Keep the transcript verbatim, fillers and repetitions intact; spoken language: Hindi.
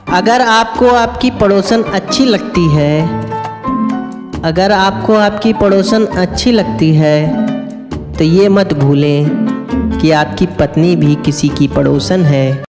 अगर आपको आपकी पड़ोसन अच्छी लगती है अगर आपको आपकी पड़ोसन अच्छी लगती है तो ये मत भूलें कि आपकी पत्नी भी किसी की पड़ोसन है।